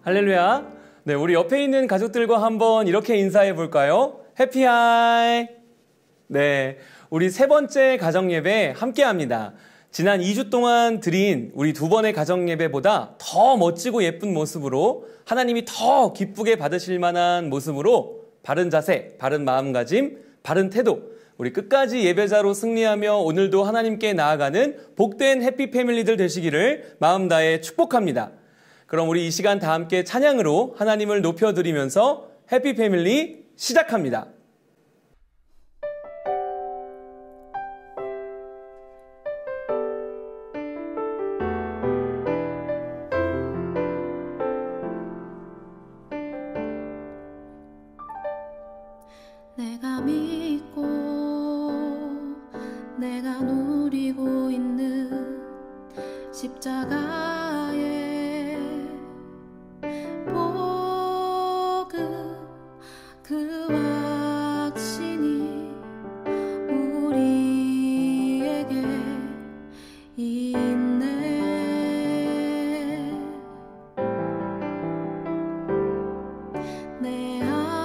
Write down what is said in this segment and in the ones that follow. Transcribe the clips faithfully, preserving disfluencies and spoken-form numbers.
할렐루야. 네, 우리 옆에 있는 가족들과 한번 이렇게 인사해 볼까요? 해피하이. 네, 우리 세 번째 가정예배 함께 합니다. 지난 이 주 동안 드린 우리 두 번의 가정예배보다 더 멋지고 예쁜 모습으로 하나님이 더 기쁘게 받으실 만한 모습으로 바른 자세, 바른 마음가짐, 바른 태도, 우리 끝까지 예배자로 승리하며 오늘도 하나님께 나아가는 복된 해피 패밀리들 되시기를 마음 다해 축복합니다. 그럼 우리 이 시간 다 함께 찬양으로 하나님을 높여드리면서 해피 패밀리 시작합니다. 내가 믿고 내가 누리고 있는 십자가의 복음, 그 확신이 우리에게 있네. 내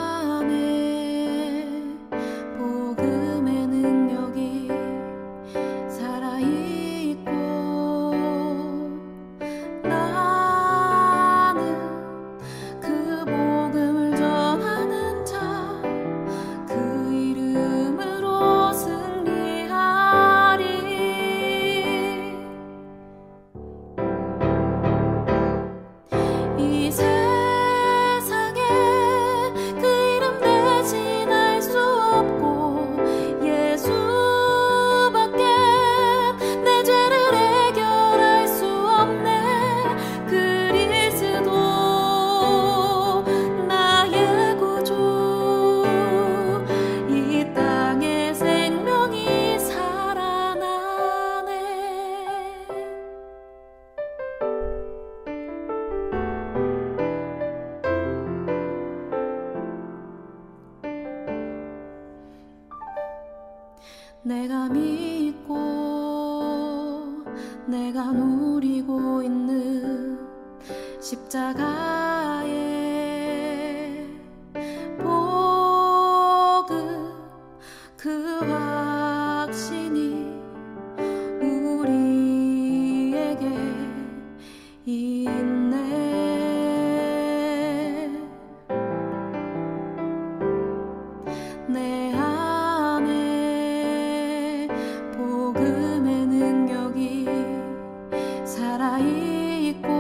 안에 복음의 능력이 살아있고 나는 그 복음을 전하는 자, 그 이름으로 승리하리. 이 세상에 그 이름 대신할 수 없고 예수밖에 내 죄를 해결할 수 없네. 그리스도 나의 구주, 이 땅에 생명이 살아나네. 내가 믿고 내가 누리고 있는 십자가의 복음, 그 확신이 우리에게 있네. 내 안에 복음의 능력이 살아있고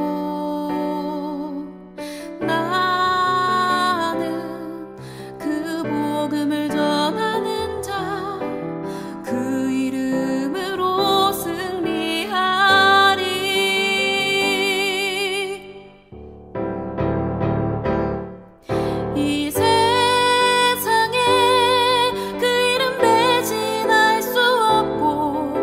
나는 그 복음을 전하는 자, 그 이름으로 승리하리. 이 세상에 그 이름 대신할 수 없고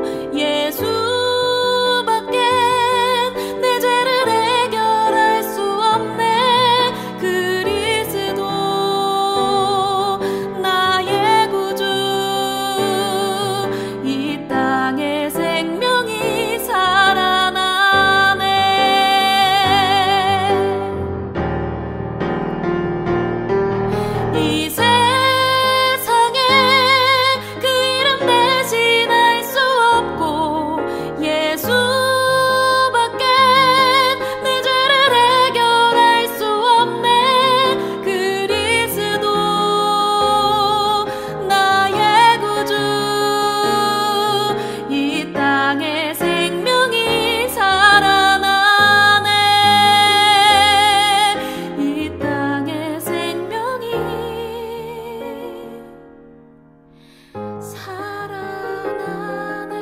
예수밖에 내 죄를 해결할 수 없네. 그리스도 나의 구주, 이 땅에 생명이 살아나네. 이 세상에 그 이름 대신할 수 없고 예수밖에 내 죄를 해결할 수 없네. 그리스도 나의 구주, 이 땅에 생명이 살아나네. 이 땅에 생명이 살아나네.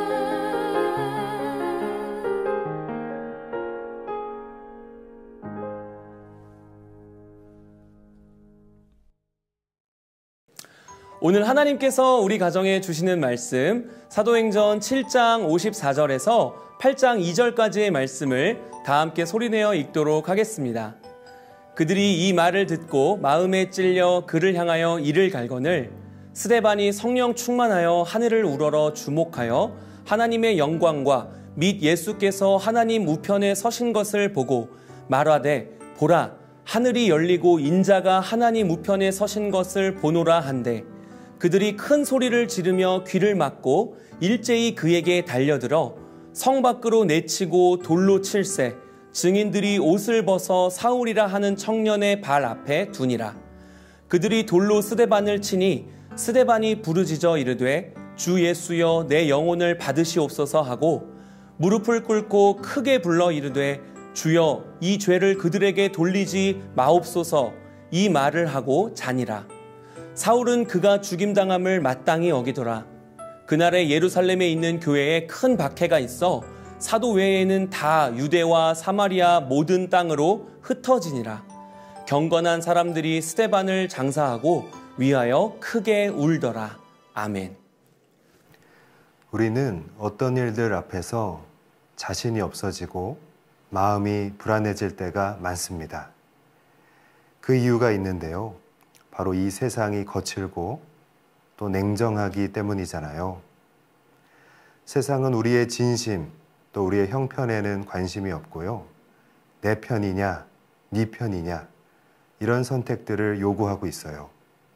오늘 하나님께서 우리 가정에 주시는 말씀 사도행전 칠 장 오십사 절에서 팔 장 이 절까지의 말씀을 다 함께 소리내어 읽도록 하겠습니다. 그들이 이 말을 듣고 마음에 찔려 그를 향하여 이를 갈거늘 스데반이 성령 충만하여 하늘을 우러러 주목하여 하나님의 영광과 및 예수께서 하나님 우편에 서신 것을 보고 말하되 보라 하늘이 열리고 인자가 하나님 우편에 서신 것을 보노라 한데 그들이 큰 소리를 지르며 귀를 막고 일제히 그에게 달려들어 성 밖으로 내치고 돌로 칠세 증인들이 옷을 벗어 사울이라 하는 청년의 발 앞에 두니라. 그들이 돌로 스데반을 치니 스데반이 부르짖어 이르되 주 예수여 내 영혼을 받으시옵소서 하고 무릎을 꿇고 크게 불러 이르되 주여 이 죄를 그들에게 돌리지 마옵소서 이 말을 하고 자니라. 사울은 그가 죽임당함을 마땅히 어기더라. 그날에 예루살렘에 있는 교회에 큰 박해가 있어 사도 외에는 다 유대와 사마리아 모든 땅으로 흩어지니라. 경건한 사람들이 스데반을 장사하고 위하여 크게 울더라. 아멘. 우리는 어떤 일들 앞에서 자신이 없어지고 마음이 불안해질 때가 많습니다. 그 이유가 있는데요. 바로 이 세상이 거칠고 또 냉정하기 때문이잖아요. 세상은 우리의 진심, 또 우리의 형편에는 관심이 없고요. 내 편이냐, 네 편이냐 이런 선택들을 요구하고 있어요.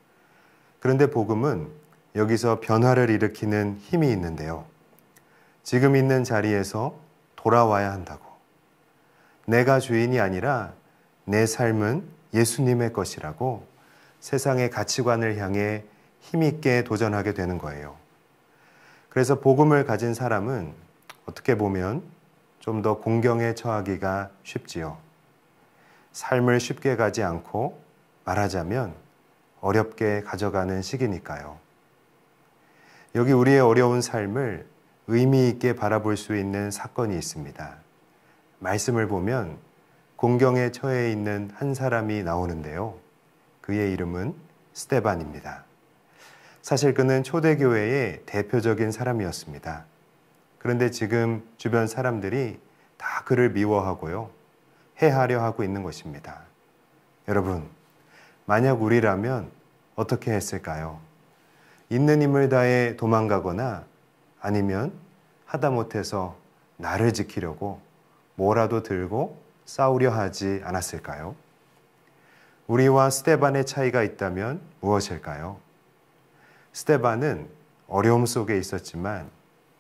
그런데 복음은 여기서 변화를 일으키는 힘이 있는데요. 지금 있는 자리에서 돌아와야 한다고. 내가 주인이 아니라 내 삶은 예수님의 것이라고 세상의 가치관을 향해 힘있게 도전하게 되는 거예요. 그래서 복음을 가진 사람은 어떻게 보면 좀 더 공경에 처하기가 쉽지요. 삶을 쉽게 가지 않고 말하자면 어렵게 가져가는 시기니까요. 여기 우리의 어려운 삶을 의미 있게 바라볼 수 있는 사건이 있습니다. 말씀을 보면 공경에 처해 있는 한 사람이 나오는데요. 그의 이름은 스데반입니다. 사실 그는 초대교회의 대표적인 사람이었습니다. 그런데 지금 주변 사람들이 다 그를 미워하고요. 해하려 하고 있는 것입니다. 여러분, 만약 우리라면 어떻게 했을까요? 있는 힘을 다해 도망가거나 아니면 하다못해서 나를 지키려고 뭐라도 들고 싸우려 하지 않았을까요? 우리와 스데반의 차이가 있다면 무엇일까요? 스데반은 어려움 속에 있었지만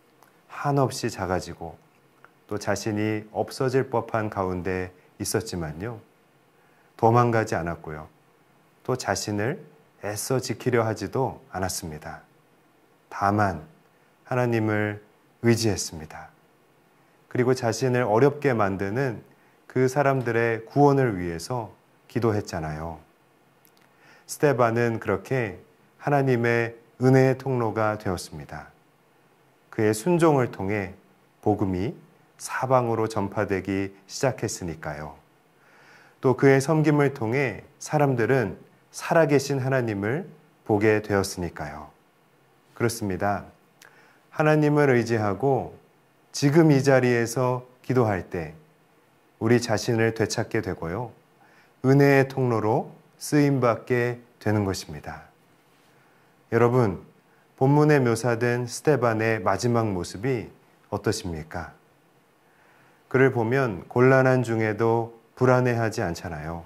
한없이 작아지고 또 자신이 없어질 법한 가운데 있었지만요. 도망가지 않았고요. 또 자신을 애써 지키려 하지도 않았습니다. 다만 하나님을 의지했습니다. 그리고 자신을 어렵게 만드는 그 사람들의 구원을 위해서 기도했잖아요. 스데반은 그렇게 하나님의 은혜의 통로가 되었습니다. 그의 순종을 통해 복음이 사방으로 전파되기 시작했으니까요. 또 그의 섬김을 통해 사람들은 살아계신 하나님을 보게 되었으니까요. 그렇습니다. 하나님을 의지하고 지금 이 자리에서 기도할 때 우리 자신을 되찾게 되고요. 은혜의 통로로 쓰임받게 되는 것입니다. 여러분, 본문에 묘사된 스데반의 마지막 모습이 어떠십니까? 그를 보면 곤란한 중에도 불안해하지 않잖아요.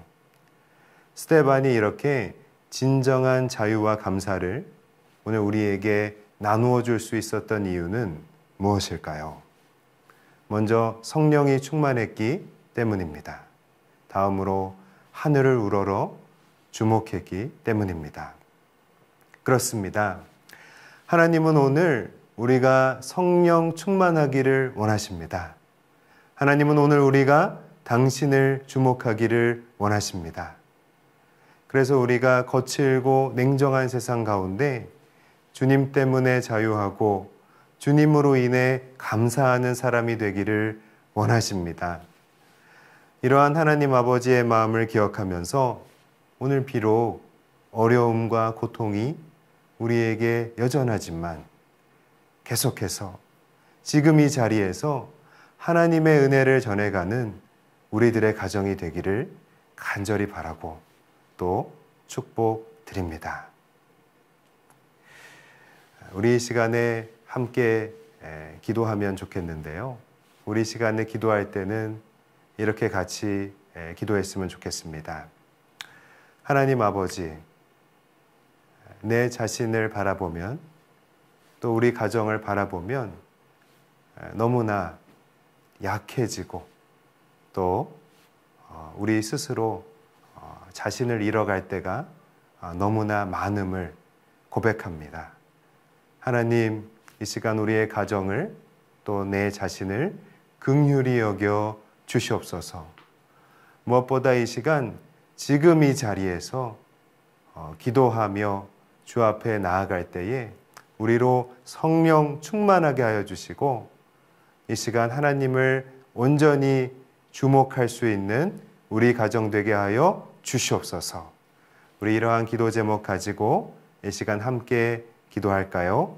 스데반이 이렇게 진정한 자유와 감사를 오늘 우리에게 나누어 줄 수 있었던 이유는 무엇일까요? 먼저 성령이 충만했기 때문입니다. 다음으로 하늘을 우러러 주목했기 때문입니다. 그렇습니다. 하나님은 오늘 우리가 성령 충만하기를 원하십니다. 하나님은 오늘 우리가 당신을 주목하기를 원하십니다. 그래서 우리가 거칠고 냉정한 세상 가운데 주님 때문에 자유하고 주님으로 인해 감사하는 사람이 되기를 원하십니다. 이러한 하나님 아버지의 마음을 기억하면서 오늘 비록 어려움과 고통이 우리에게 여전하지만 계속해서 지금 이 자리에서 하나님의 은혜를 전해가는 우리들의 가정이 되기를 간절히 바라고 또 축복드립니다. 우리 시간에 함께 기도하면 좋겠는데요. 우리 시간에 기도할 때는 이렇게 같이 기도했으면 좋겠습니다. 하나님 아버지, 내 자신을 바라보면 또 우리 가정을 바라보면 너무나 약해지고 또 우리 스스로 자신을 잃어갈 때가 너무나 많음을 고백합니다. 하나님, 이 시간 우리의 가정을 또 내 자신을 긍휼히 여겨 주시옵소서. 무엇보다 이 시간 지금 이 자리에서 기도하며 주 앞에 나아갈 때에 우리로 성령 충만하게 하여 주시고 이 시간 하나님을 온전히 주목할 수 있는 우리 가정 되게 하여 주시옵소서. 우리 이러한 기도 제목 가지고 이 시간 함께 기도할까요?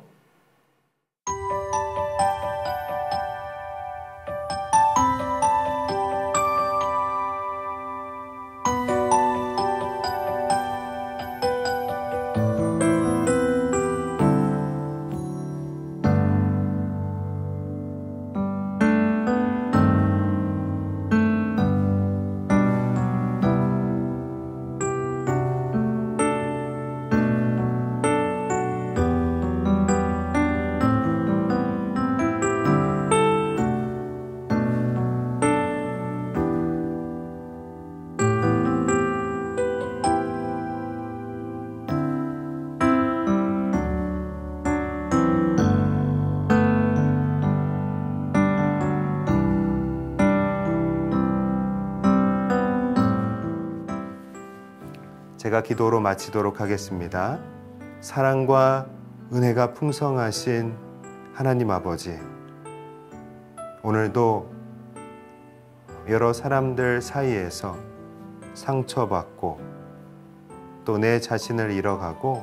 제가 기도로 마치도록 하겠습니다. 사랑과 은혜가 풍성하신 하나님 아버지, 오늘도 여러 사람들 사이에서 상처받고 또 내 자신을 잃어가고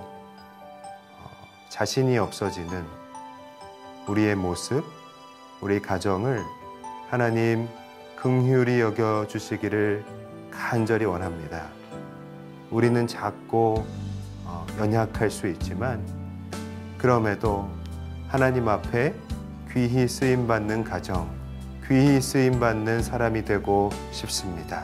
자신이 없어지는 우리의 모습, 우리 가정을 하나님 긍휼히 여겨주시기를 간절히 원합니다. 우리는 작고 어, 연약할 수 있지만 그럼에도 하나님 앞에 귀히 쓰임받는 가정, 귀히 쓰임받는 사람이 되고 싶습니다.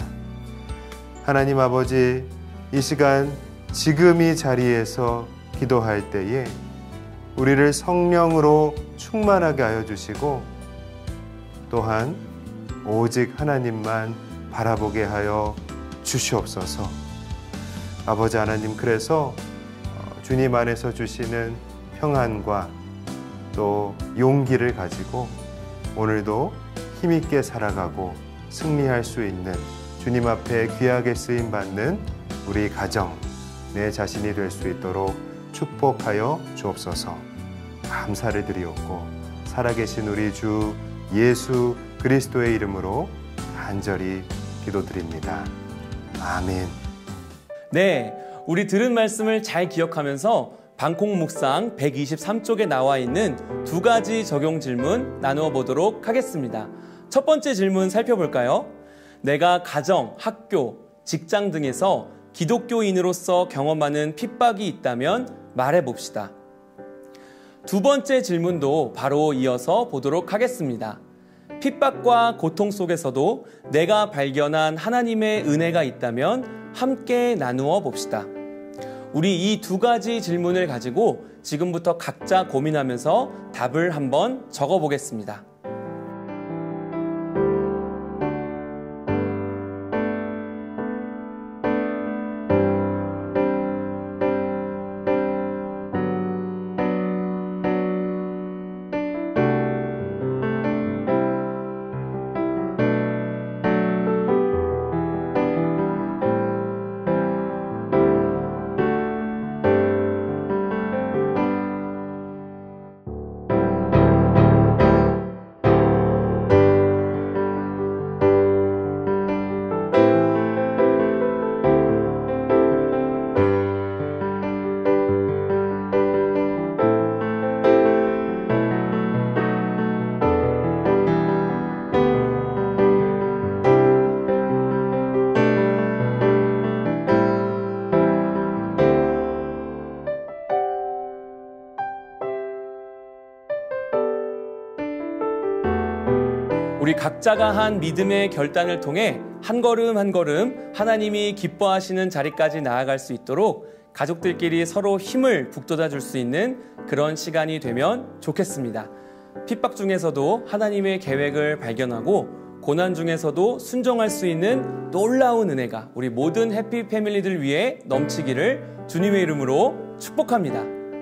하나님 아버지, 이 시간 지금 이 자리에서 기도할 때에 우리를 성령으로 충만하게 하여 주시고 또한 오직 하나님만 바라보게 하여 주시옵소서. 아버지 하나님, 그래서 주님 안에서 주시는 평안과 또 용기를 가지고 오늘도 힘있게 살아가고 승리할 수 있는 주님 앞에 귀하게 쓰임받는 우리 가정, 내 자신이 될 수 있도록 축복하여 주옵소서. 감사를 드리옵고 살아계신 우리 주 예수 그리스도의 이름으로 간절히 기도드립니다. 아멘. 네, 우리 들은 말씀을 잘 기억하면서 방콕 묵상 백이십삼 쪽에 나와 있는 두 가지 적용 질문 나누어 보도록 하겠습니다. 첫 번째 질문 살펴볼까요? 내가 가정, 학교, 직장 등에서 기독교인으로서 경험하는 핍박이 있다면 말해봅시다. 두 번째 질문도 바로 이어서 보도록 하겠습니다. 핍박과 고통 속에서도 내가 발견한 하나님의 은혜가 있다면 함께 나누어 봅시다. 우리 이 두 가지 질문을 가지고 지금부터 각자 고민하면서 답을 한번 적어 보겠습니다. 우리 각자가 한 믿음의 결단을 통해 한 걸음 한 걸음 하나님이 기뻐하시는 자리까지 나아갈 수 있도록 가족들끼리 서로 힘을 북돋아 줄 수 있는 그런 시간이 되면 좋겠습니다. 핍박 중에서도 하나님의 계획을 발견하고 고난 중에서도 순종할 수 있는 놀라운 은혜가 우리 모든 해피 패밀리들 위해 넘치기를 주님의 이름으로 축복합니다.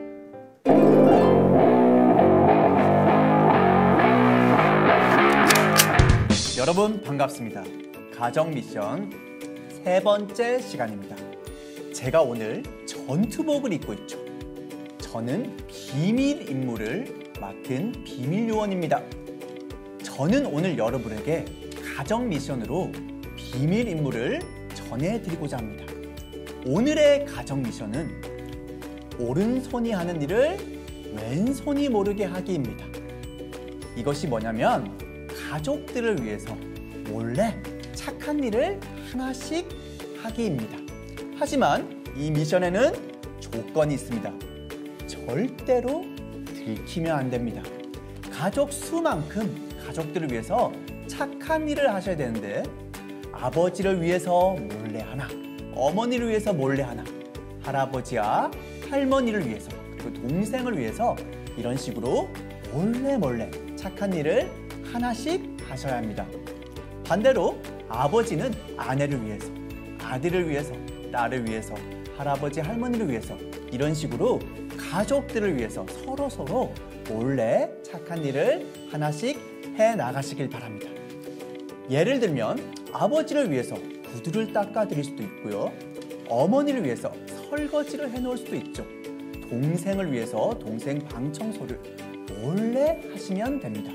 여러분 반갑습니다. 가정 미션 세 번째 시간입니다. 제가 오늘 전투복을 입고 있죠. 저는 비밀 임무를 맡은 비밀 요원입니다. 저는 오늘 여러분에게 가정 미션으로 비밀 임무를 전해드리고자 합니다. 오늘의 가정 미션은 오른손이 하는 일을 왼손이 모르게 하기입니다. 이것이 뭐냐면 가족들을 위해서 몰래 착한 일을 하나씩 하기입니다. 하지만 이 미션에는 조건이 있습니다. 절대로 들키면 안 됩니다. 가족 수만큼 가족들을 위해서 착한 일을 하셔야 되는데 아버지를 위해서 몰래 하나, 어머니를 위해서 몰래 하나, 할아버지와 할머니를 위해서 그리고 동생을 위해서 이런 식으로 몰래 몰래 착한 일을 하나씩 하셔야 합니다. 반대로 아버지는 아내를 위해서, 아들을 위해서, 딸을 위해서, 할아버지, 할머니를 위해서 이런 식으로 가족들을 위해서 서로서로 몰래 착한 일을 하나씩 해 나가시길 바랍니다. 예를 들면 아버지를 위해서 구두를 닦아드릴 수도 있고요. 어머니를 위해서 설거지를 해놓을 수도 있죠. 동생을 위해서 동생 방 청소를 몰래 하시면 됩니다.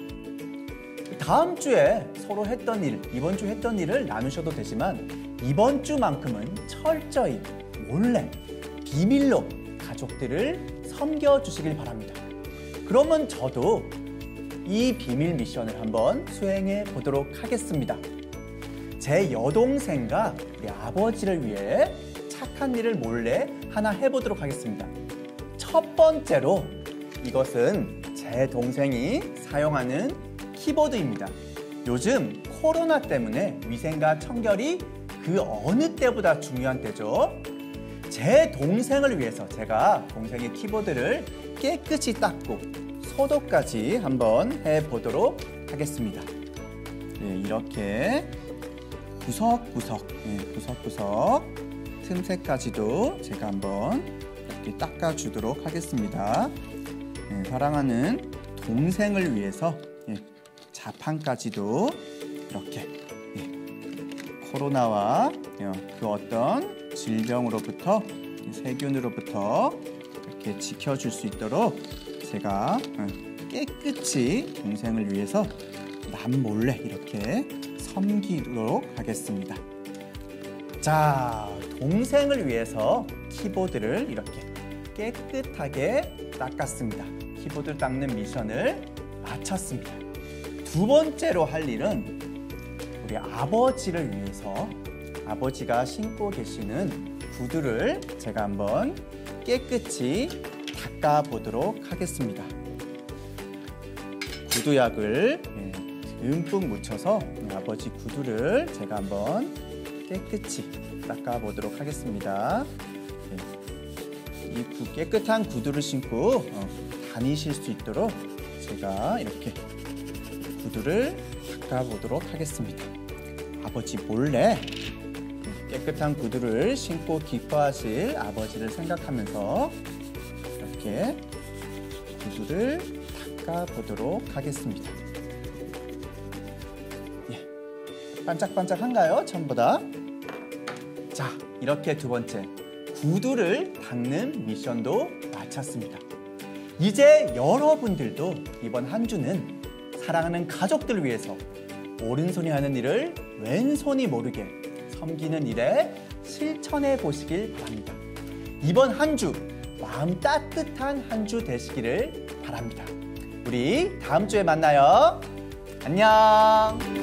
다음 주에 서로 했던 일, 이번 주 했던 일을 나누셔도 되지만 이번 주만큼은 철저히 몰래 비밀로 가족들을 섬겨주시길 바랍니다. 그러면 저도 이 비밀 미션을 한번 수행해 보도록 하겠습니다. 제 여동생과 우리 아버지를 위해 착한 일을 몰래 하나 해보도록 하겠습니다. 첫 번째로 이것은 제 동생이 사용하는 키보드입니다. 요즘 코로나 때문에 위생과 청결이 그 어느 때보다 중요한 때죠. 제 동생을 위해서 제가 동생의 키보드를 깨끗이 닦고 소독까지 한번 해보도록 하겠습니다. 네, 이렇게 구석구석, 네, 구석구석 틈새까지도 제가 한번 이렇게 닦아주도록 하겠습니다. 네, 사랑하는 동생을 위해서 네, 자판까지도 이렇게 네, 코로나와 네, 그 어떤 질병으로부터 세균으로부터 이렇게 지켜줄 수 있도록 제가 깨끗이 동생을 위해서 남몰래 이렇게 섬기도록 하겠습니다. 자, 동생을 위해서 키보드를 이렇게 깨끗하게 닦았습니다. 키보드 닦는 미션을 마쳤습니다. 두 번째로 할 일은 우리 아버지를 위해서 아버지가 신고 계시는 구두를 제가 한번 깨끗이 닦아보도록 하겠습니다. 구두약을 듬뿍 묻혀서 아버지 구두를 제가 한번 깨끗이 닦아보도록 하겠습니다. 이 깨끗한 구두를 신고 다니실 수 있도록 제가 이렇게 구두를 닦아보도록 하겠습니다. 아버지 몰래 깨끗한 구두를 신고 기뻐하실 아버지를 생각하면서 이렇게 구두를 닦아보도록 하겠습니다. 예, 반짝반짝한가요? 전보다? 자, 이렇게 두 번째 구두를 닦는 미션도 마쳤습니다. 이제 여러분들도 이번 한 주는 사랑하는 가족들을 위해서 오른손이 하는 일을 왼손이 모르게 섬기는 일에 실천해 보시길 바랍니다. 이번 한 주 마음 따뜻한 한 주 되시기를 바랍니다. 우리 다음 주에 만나요. 안녕.